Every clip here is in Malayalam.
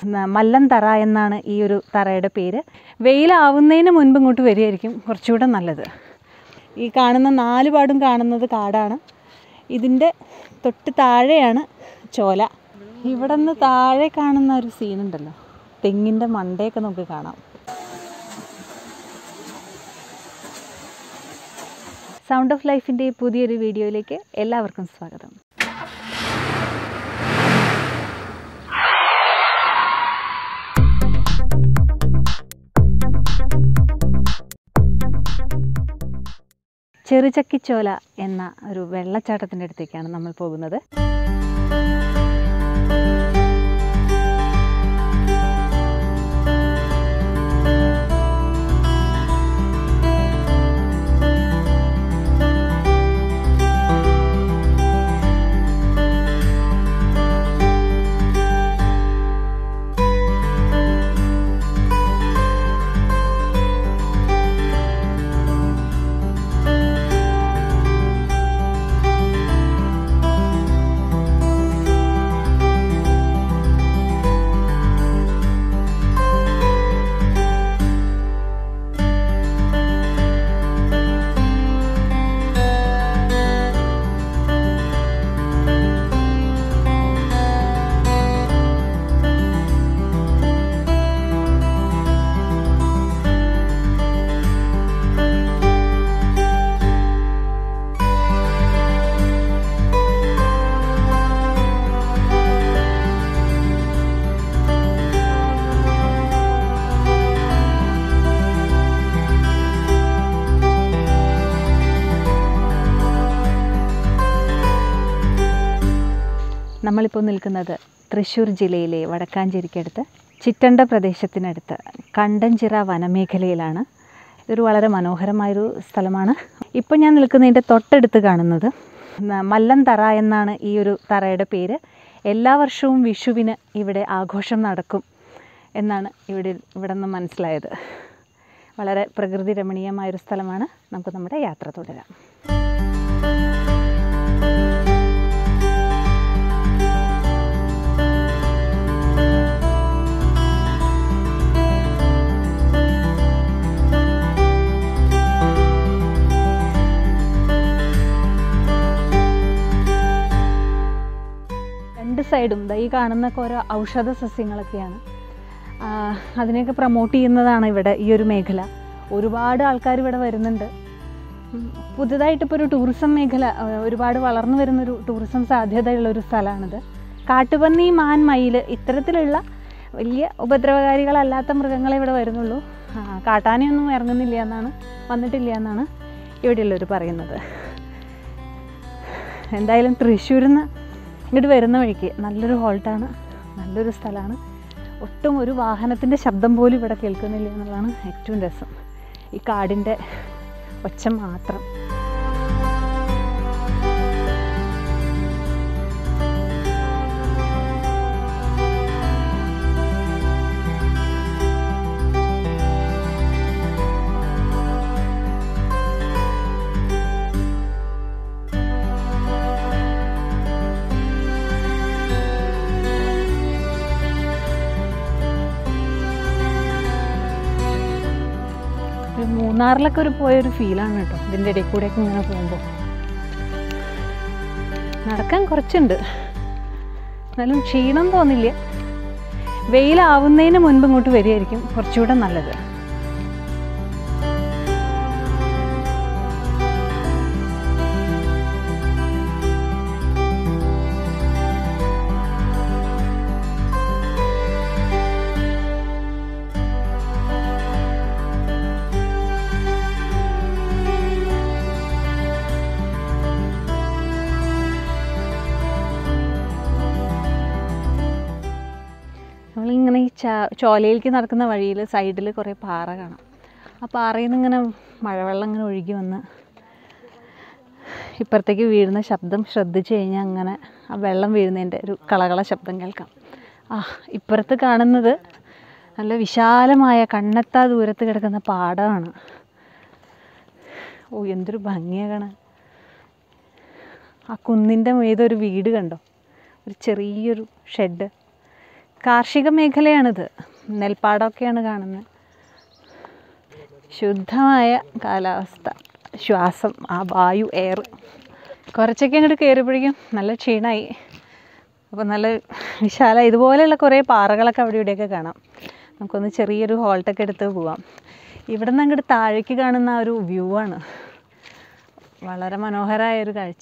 മല്ലൻ തറ എന്നാണ് ഈ ഒരു തറയുടെ പേര്. വെയിലാവുന്നതിന് മുൻപ് ഇങ്ങോട്ട് വരികയായിരിക്കും കുറച്ചുകൂടെ നല്ലത്. ഈ കാണുന്ന 4 പാടും കാണുന്നത് കാടാണ്. ഇതിൻ്റെ തൊട്ട് താഴെയാണ് ചോല. ഇവിടെ നിന്ന് താഴെ കാണുന്ന ഒരു സീനുണ്ടല്ലോ, തെങ്ങിൻ്റെ മണ്ടയൊക്കെ നമുക്ക് കാണാം. സൗണ്ട് ഓഫ് ലൈഫിൻ്റെ പുതിയൊരു വീഡിയോയിലേക്ക് എല്ലാവർക്കും സ്വാഗതം. ചെറുചക്കിച്ചോല എന്ന ഒരു വെള്ളച്ചാട്ടത്തിൻ്റെ അടുത്തേക്കാണ് നമ്മൾ പോകുന്നത്. നമ്മളിപ്പോൾ നിൽക്കുന്നത് തൃശ്ശൂർ ജില്ലയിലെ വടക്കാഞ്ചേരിക്കടുത്ത് ചിറ്റണ്ട പ്രദേശത്തിനടുത്ത് കണ്ടഞ്ചിറ വനമേഖലയിലാണ്. ഇതൊരു വളരെ മനോഹരമായൊരു സ്ഥലമാണ്. ഇപ്പോൾ ഞാൻ നിൽക്കുന്നതിൻ്റെ തൊട്ടടുത്ത് കാണുന്നത് മല്ലൻ തറ എന്നാണ് ഈ ഒരു തറയുടെ പേര്. എല്ലാ വർഷവും വിഷുവിന് ഇവിടെ ആഘോഷം നടക്കും എന്നാണ് ഇവിടെ നിന്ന് മനസ്സിലായത്. വളരെ പ്രകൃതി രമണീയമായൊരു സ്ഥലമാണ്. നമുക്ക് നമ്മുടെ യാത്ര തുടരാം. സൈഡും ഈ കാണുന്നൊക്കെ ഓരോ ഔഷധ സസ്യങ്ങളൊക്കെയാണ്. അതിനെയൊക്കെ പ്രൊമോട്ട് ചെയ്യുന്നതാണ് ഇവിടെ ഈ ഒരു മേഖല. ഒരുപാട് ആൾക്കാർ ഇവിടെ വരുന്നുണ്ട്. പുതുതായിട്ടിപ്പോൾ ഒരു ടൂറിസം മേഖല, ഒരുപാട് വളർന്നു വരുന്നൊരു ടൂറിസം സാധ്യതയുള്ളൊരു സ്ഥലമാണിത്. കാട്ടുപന്നി, മാൻ, മയിൽ ഇത്തരത്തിലുള്ള വലിയ ഉപദ്രവകാരികളല്ലാത്ത മൃഗങ്ങളെ ഇവിടെ വരുന്നുള്ളൂ. കാട്ടാനയൊന്നും വന്നിട്ടില്ല എന്നാണ് ഇവിടെയുള്ളവർ പറയുന്നത്. എന്തായാലും തൃശ്ശൂരിൽ നിന്ന് ഇങ്ങോട്ട് വരുന്ന വഴിക്ക് നല്ലൊരു ഹോൾട്ടാണ്, നല്ലൊരു സ്ഥലമാണ്. ഒട്ടും ഒരു വാഹനത്തിൻ്റെ ശബ്ദം പോലും ഇവിടെ കേൾക്കുന്നില്ല എന്നുള്ളതാണ് ഏറ്റവും രസം. ഈ കാടിൻ്റെ ഒച്ച മാത്രം. മൂന്നാറിലൊക്കെ പോയൊരു ഫീലാണ് കേട്ടോ ഇതിൻ്റെ ഇടയിൽ കൂടെയൊക്കെ ഇങ്ങനെ പോകുമ്പോൾ. നടക്കാൻ കുറച്ചുണ്ട്, എന്നാലും ക്ഷീണം തോന്നില്ല. വെയിലാവുന്നതിന് മുൻപ് ഇങ്ങോട്ട് വരികയായിരിക്കും കുറച്ചുകൂടെ നല്ലത്. നമ്മളിങ്ങനെ ഈ ചോലയിലേക്ക് നടക്കുന്ന വഴിയിൽ സൈഡിൽ കുറേ പാറ കാണാം. ആ പാറയിൽ നിന്ന് ഇങ്ങനെ മഴവെള്ളം ഇങ്ങനെ ഒഴുകി വന്ന് ഇപ്പുറത്തേക്ക് വീഴുന്ന ശബ്ദം ശ്രദ്ധിച്ചു കഴിഞ്ഞാൽ അങ്ങനെ ആ വെള്ളം വീഴുന്നതിൻ്റെ ഒരു കളകള ശബ്ദം കേൾക്കാം. ഇപ്പുറത്ത് കാണുന്നത് നല്ല വിശാലമായ കണ്ണെത്താ ദൂരത്ത് കിടക്കുന്ന പാടമാണ്. എന്തൊരു ഭംഗിയാണ് കാണാൻ. ആ കുന്നിൻ്റെ മീതൊരു വീട് കണ്ടോ, ഒരു ചെറിയൊരു ഷെഡ്. കാർഷിക മേഖലയാണിത്. നെൽപ്പാടമൊക്കെയാണ് കാണുന്നത്. ശുദ്ധമായ കാലാവസ്ഥ, ശ്വാസം, ആ വായു, എയർ. കുറച്ചൊക്കെ അങ്ങോട്ട് കയറിയപ്പോഴേക്കും നല്ല ക്ഷീണമായി. അപ്പോൾ നല്ല വിശാല ഇതുപോലെയുള്ള കുറേ പാറകളൊക്കെ അവിടെ ഇവിടെയൊക്കെ കാണാം. നമുക്കൊന്ന് ചെറിയൊരു ഹോൾട്ടൊക്കെ എടുത്ത് പോവാം. ഇവിടെ നിന്ന് അങ്ങോട്ട് താഴേക്ക് കാണുന്ന ആ ഒരു വ്യൂ ആണ് വളരെ മനോഹരമായൊരു കാഴ്ച.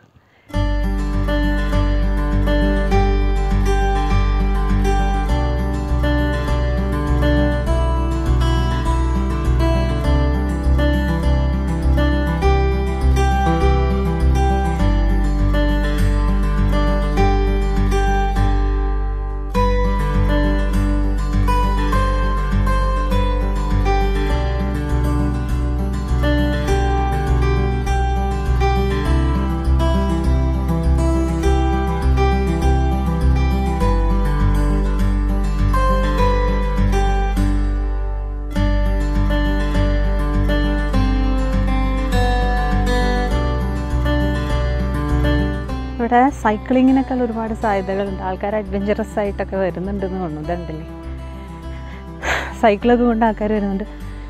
ഇവിടെ സൈക്ലിങ്ങിനൊക്കെ ഒരുപാട് സാധ്യതകളുണ്ട്. ആൾക്കാർ അഡ്വഞ്ചറസ് ആയിട്ടൊക്കെ വരുന്നുണ്ടെന്ന് തോന്നുന്നു. ഇതുണ്ടല്ലേ, സൈക്കിളൊക്കെ കൊണ്ട് ആൾക്കാർ വരുന്നുണ്ട്.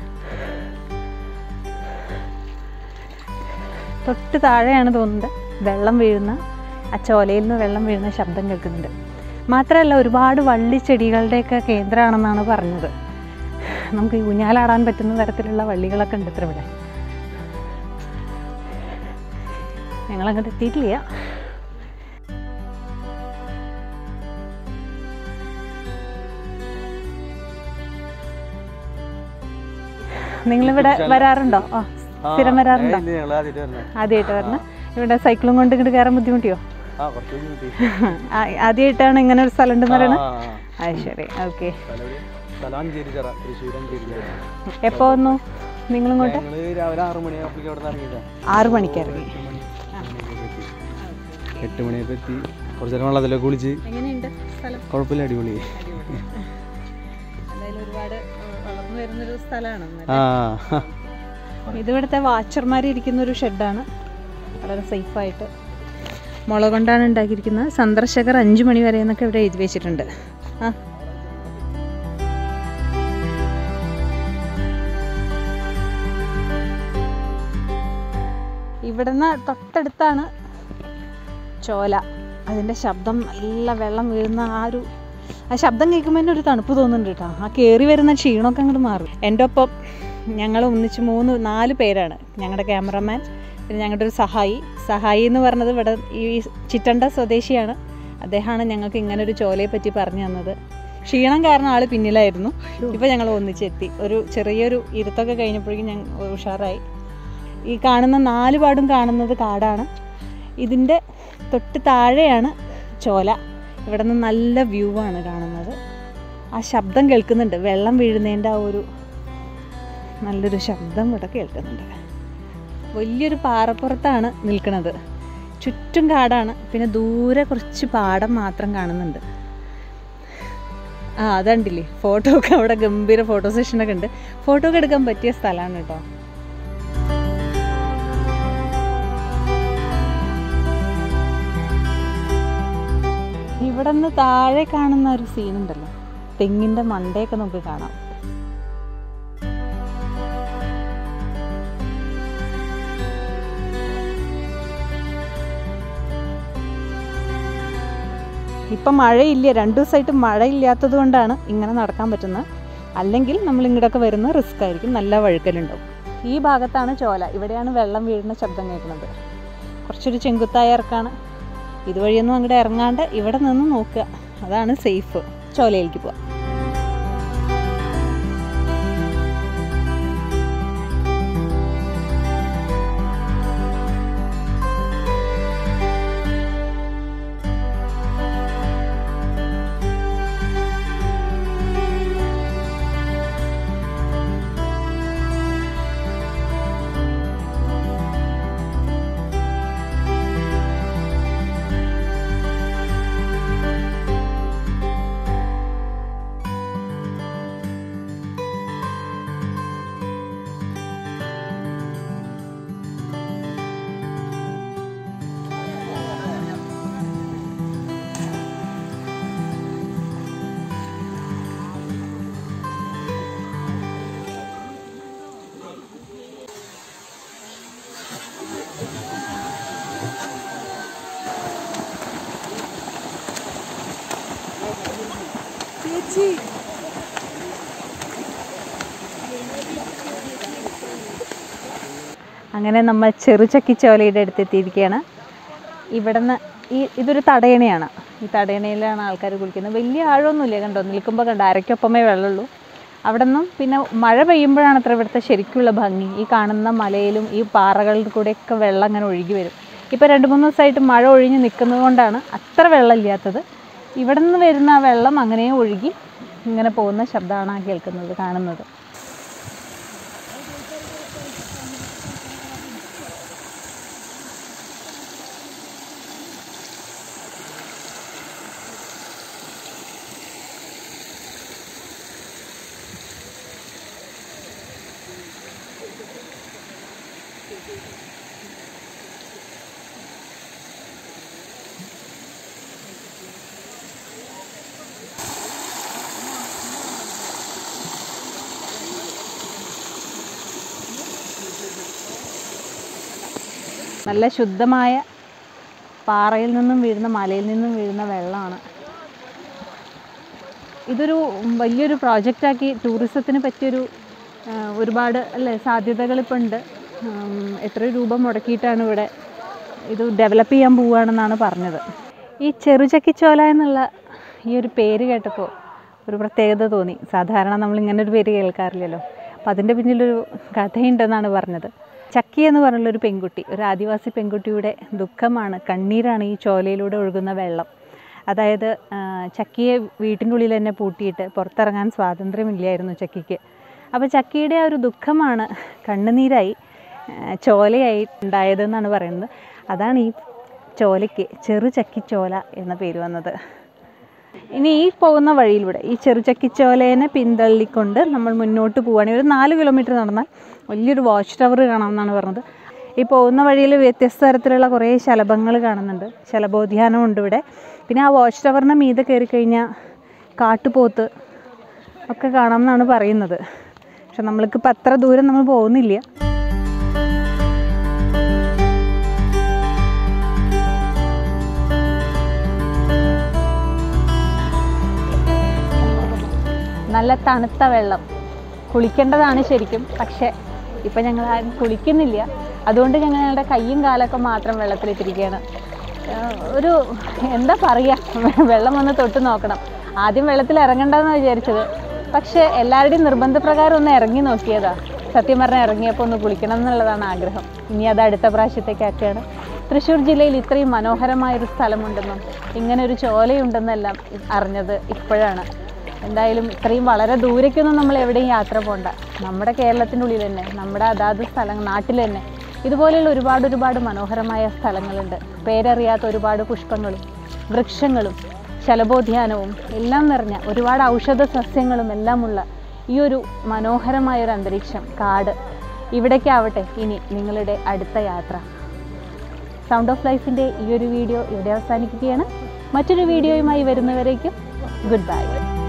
തൊട്ട് താഴെയാണ് തോന്നുന്നത് വെള്ളം വീഴുന്ന, ആ ചോലയിൽ നിന്ന് വെള്ളം വീഴുന്ന ശബ്ദം കേൾക്കുന്നുണ്ട്. മാത്രമല്ല ഒരുപാട് വള്ളിച്ചെടികളുടെയൊക്കെ കേന്ദ്രമാണെന്നാണ് പറഞ്ഞത്. നമുക്ക് ഊഞ്ഞാലാടാൻ പറ്റുന്ന തരത്തിലുള്ള വള്ളികളൊക്കെ ഉണ്ട് ഇത്ര ഇവിടെ. ഞങ്ങളങ്ങോട്ട് എത്തിയിട്ടില്ല. നിങ്ങളിവിടെ വരാറുണ്ടോ? സ്ഥിരം വരാറുണ്ടോ? ആദ്യമായിട്ട് വരണം. ഇവിടെ സൈക്കിളും കൊണ്ട് ഇങ്ങോട്ട് കയറാൻ ബുദ്ധിമുട്ടിയോ? ആദ്യമായിട്ടാണ് ഇങ്ങനെ ഒരു സ്ഥലം ഉണ്ടെന്ന് പറയണത്? അത് ശരി, ഓക്കെ. എപ്പോ വന്നു നിങ്ങളിങ്ങോട്ട്? 6 മണിക്ക് ഇറങ്ങി. 8 മണിയൊക്കെ എത്തി. കുറച്ച് നേരം വെള്ളത്തിലൊക്കെ കുളിച്ച്. എങ്ങനെയുണ്ട് സ്ഥലം? കുഴപ്പമില്ല, അടിപൊളി. ഒരുപാട് വളർന്നു വരുന്നൊരു സ്ഥലമാണ്. ഇതിവിടുത്തെ വാച്ചർമാർ ഇരിക്കുന്ന ഒരു ഷെഡാണ്. വളരെ സേഫായിട്ട് മുള കൊണ്ടാണ് ഉണ്ടാക്കിയിരിക്കുന്നത്. സന്ദർശകർ 5 മണി വരെ എന്നൊക്കെ ഇവിടെ എഴുതി വെച്ചിട്ടുണ്ട്. ഇവിടുന്ന് തൊട്ടടുത്താണ് ചോല. അതിൻ്റെ ശബ്ദം, നല്ല വെള്ളം വീഴുന്ന ആ ശബ്ദം കേൾക്കുമ്പോൾ തന്നെ ഒരു തണുപ്പ് തോന്നുന്നുണ്ട് കേട്ടോ. ആ കയറി വരുന്ന ക്ഷീണമൊക്കെ അങ്ങോട്ട് മാറും. എൻ്റെ ഒപ്പം ഞങ്ങൾ ഒന്നിച്ച് 3-4 പേരാണ്. ഞങ്ങളുടെ ക്യാമറമാൻ, പിന്നെ ഞങ്ങളുടെ ഒരു സഹായി എന്ന് പറഞ്ഞത് ഇവിടെ ഈ ചിറ്റണ്ട സ്വദേശിയാണ്. അദ്ദേഹമാണ് ഞങ്ങൾക്ക് ഇങ്ങനൊരു ചോലയെ പറ്റി പറഞ്ഞു തന്നത്. ക്ഷീണം കാരണം ആൾ പിന്നിലായിരുന്നു. ഇപ്പോൾ ഞങ്ങൾ ഒന്നിച്ചെത്തി. ഒരു ചെറിയൊരു ഇരുത്തൊക്കെ കഴിഞ്ഞപ്പോഴേക്കും ഞങ്ങൾ ഉഷാറായി. ഈ കാണുന്ന 4 പാടും കാണുന്നത് കാടാണ്. ഇതിൻ്റെ തൊട്ട് താഴെയാണ് ചോല. ഇവിടെ നിന്ന് നല്ല വ്യൂ ആണ് കാണുന്നത്. ആ ശബ്ദം കേൾക്കുന്നുണ്ട്, വെള്ളം വീഴുന്നതിൻ്റെ ആ ഒരു നല്ലൊരു ശബ്ദം ഇവിടെ കേൾക്കുന്നുണ്ട്. വലിയൊരു പാറപ്പുറത്താണ് നിൽക്കുന്നത്. ചുറ്റും കാടാണ്. പിന്നെ ദൂരെ കുറച്ച് പാടം മാത്രം കാണുന്നുണ്ട്. അതുണ്ടില്ലേ, ഫോട്ടോ ഒക്കെ അവിടെ ഗംഭീര ഫോട്ടോ സെഷനൊക്കെ ഉണ്ട്. ഫോട്ടോ ഒക്കെ എടുക്കാൻ പറ്റിയ സ്ഥലമാണ് കേട്ടോ. ഇവിടെ നിന്ന് താഴെ കാണുന്ന ഒരു സീനുണ്ടല്ലോ, തെങ്ങിൻ്റെ മണ്ടയൊക്കെ നമുക്ക് കാണാം. ഇപ്പം മഴയില്ല, 2 ദിവസമായിട്ട് മഴയില്ലാത്തത് കൊണ്ടാണ് ഇങ്ങനെ നടക്കാൻ പറ്റുന്നത്. അല്ലെങ്കിൽ നമ്മൾ ഇങ്ങോട്ടൊക്കെ വരുന്ന റിസ്ക് ആയിരിക്കും, നല്ല വഴുക്കലുണ്ടാവും. ഈ ഭാഗത്താണ് ചോല. ഇവിടെയാണ് വെള്ളം വീഴുന്ന ശബ്ദം കേൾക്കുന്നത്. കുറച്ചൊരു ചെങ്കുത്തായ ഇറക്കാണ്. ഇതുവഴിയൊന്നും അങ്ങോട്ട് ഇറങ്ങാണ്ട് ഇവിടെ നിന്ന് നോക്കുക, അതാണ് സേഫ്. ചോലയിലേക്ക് പോവാം. അങ്ങനെ നമ്മൾ ചെറുചക്കിച്ചോലയുടെ അടുത്തെത്തിയിരിക്കുകയാണ്. ഇവിടുന്ന് ഇതൊരു തടയണയാണ്. ഈ തടയണയിലാണ് ആൾക്കാർ കുളിക്കുന്നത്. വലിയ ആഴമൊന്നുമില്ല, കണ്ടോ, നിൽക്കുമ്പോൾ കണ്ടോ അരയ്ക്കൊപ്പമേ വെള്ളമുള്ളൂ. അവിടെ നിന്നും പിന്നെ മഴ പെയ്യുമ്പോഴാണ് അത്ര ഇവിടുത്തെ ശരിക്കുള്ള ഭംഗി. ഈ കാണുന്ന മലയിലും ഈ പാറകളിൽ കൂടെയൊക്കെ വെള്ളം അങ്ങനെ ഒഴുകി വരും. ഇപ്പോൾ 2-3 ദിവസമായിട്ട് മഴ ഒഴിഞ്ഞ് നിൽക്കുന്നത് കൊണ്ടാണ് അത്ര വെള്ളമില്ലാത്തത്. ഇവിടെ നിന്ന് വരുന്ന ആ വെള്ളം അങ്ങനെ ഒഴുകി ഇങ്ങനെ പോകുന്ന ശബ്ദമാണ് ആ കേൾക്കുന്നത്, കാണുന്നത്. നല്ല ശുദ്ധമായ പാറയിൽ നിന്നും വീഴുന്ന, മലയിൽ നിന്നും വീഴുന്ന വെള്ളമാണ്. ഇതൊരു വലിയൊരു പ്രോജക്റ്റാക്കി ടൂറിസത്തിന് പറ്റിയൊരു ഒരുപാട് അല്ലേ സാധ്യതകളിപ്പോൾ ഉണ്ട്. എത്ര രൂപ മുടക്കിയിട്ടാണ് ഇവിടെ ഇത് ഡെവലപ്പ് ചെയ്യാൻ പോവുകയാണെന്നാണ് പറഞ്ഞത്. ഈ ചെറുചക്കിച്ചോല എന്നുള്ള ഈ ഒരു പേര് കേട്ടപ്പോൾ ഒരു പ്രത്യേകത തോന്നി. സാധാരണ നമ്മളിങ്ങനൊരു പേര് കേൾക്കാറില്ലല്ലോ. അപ്പം അതിൻ്റെ പിന്നിലൊരു കഥയുണ്ടെന്നാണ് പറഞ്ഞത്. ചക്കി എന്ന് പറഞ്ഞുള്ളൊരു പെൺകുട്ടി, ഒരു ആദിവാസി പെൺകുട്ടിയുടെ ദുഃഖമാണ്, കണ്ണീരാണ് ഈ ചോലയിലൂടെ ഒഴുകുന്ന വെള്ളം. അതായത് ചക്കിയെ വീട്ടിൻ്റെ ഉള്ളിൽ തന്നെ പൂട്ടിയിട്ട് പുറത്തിറങ്ങാൻ സ്വാതന്ത്ര്യമില്ലായിരുന്നു ചക്കിക്ക്. അപ്പോൾ ചക്കിയുടെ ആ ഒരു ദുഃഖമാണ് കണ്ണുനീരായി ചോലയായി ഉണ്ടായതെന്നാണ് പറയുന്നത്. അതാണ് ഈ ചോലയ്ക്ക് ചെറുചക്കിച്ചോല എന്ന പേര് വന്നത്. ഇനി ഈ പോകുന്ന വഴിയിലൂടെ ഈ ചെറുചക്കിച്ചോലേനെ പിന്തള്ളിക്കൊണ്ട് നമ്മൾ മുന്നോട്ട് പോവുകയാണെങ്കിൽ ഒരു 4 കിലോമീറ്റർ നടന്നാൽ വലിയൊരു വാച്ച് ടവർ കാണാമെന്നാണ് പറഞ്ഞത്. ഈ പോകുന്ന വഴിയിൽ വ്യത്യസ്ത തരത്തിലുള്ള കുറേ ശലഭങ്ങൾ കാണുന്നുണ്ട്. ശലഭോദ്യാനമുണ്ട് ഇവിടെ. പിന്നെ ആ വാച്ച് ടവറിൻ്റെ മീതെ കയറി കഴിഞ്ഞാൽ കാട്ടുപോത്ത് ഒക്കെ കാണാമെന്നാണ് പറയുന്നത്. പക്ഷെ നമ്മൾക്കിപ്പോൾ അത്ര ദൂരം നമ്മൾ പോകുന്നില്ല. നല്ല തണുത്ത വെള്ളം, കുളിക്കേണ്ടതാണ് ശരിക്കും. പക്ഷേ ഇപ്പം ഞങ്ങൾ ആരും കുളിക്കുന്നില്ല. അതുകൊണ്ട് ഞങ്ങളുടെ കയ്യും കാലൊക്കെ മാത്രം വെള്ളത്തിലിട്ടിരിക്കുകയാണ്. ഒരു എന്താ പറയുക, വെള്ളം വന്ന് തൊട്ട് നോക്കണം. ആദ്യം വെള്ളത്തിൽ ഇറങ്ങണ്ടെന്നാണ് വിചാരിച്ചത്. പക്ഷേ എല്ലാവരുടെയും നിർബന്ധപ്രകാരം ഒന്ന് ഇറങ്ങി നോക്കിയതാണ്. സത്യം പറഞ്ഞാൽ ഇറങ്ങിയപ്പോൾ ഒന്ന് കുളിക്കണം എന്നുള്ളതാണ് ആഗ്രഹം. ഇനി അത് അടുത്ത പ്രാവശ്യത്തേക്കാക്കുകയാണ്. തൃശ്ശൂർ ജില്ലയിൽ ഇത്രയും മനോഹരമായൊരു സ്ഥലമുണ്ടെന്നും ഇങ്ങനെ ഒരു ചോലയുണ്ടെന്നെല്ലാം അറിഞ്ഞത് ഇപ്പോഴാണ്. എന്തായാലും ഇത്രയും വളരെ ദൂരേക്കൊന്നും നമ്മൾ എവിടെയും യാത്ര പോകണ്ട. നമ്മുടെ കേരളത്തിൻ്റെ ഉള്ളിൽ തന്നെ, നമ്മുടെ അതാത് നാട്ടിൽ തന്നെ ഇതുപോലെയുള്ള ഒരുപാട് മനോഹരമായ സ്ഥലങ്ങളുണ്ട്. പേരറിയാത്ത ഒരുപാട് പുഷ്പങ്ങളും വൃക്ഷങ്ങളും ശലഭോദ്യാനവും എല്ലാം നിറഞ്ഞ ഒരുപാട് ഔഷധ സസ്യങ്ങളും എല്ലാമുള്ള ഈ ഒരു മനോഹരമായൊരു അന്തരീക്ഷം, കാട്, ഇവിടേക്കാവട്ടെ ഇനി നിങ്ങളുടെ അടുത്ത യാത്ര. സൗണ്ട് ഓഫ് ലൈഫിൻ്റെ ഈ ഒരു വീഡിയോ ഇവിടെ അവസാനിക്കുകയാണ്. മറ്റൊരു വീഡിയോയുമായി വരുന്നവരേക്കും ഗുഡ് ബൈ.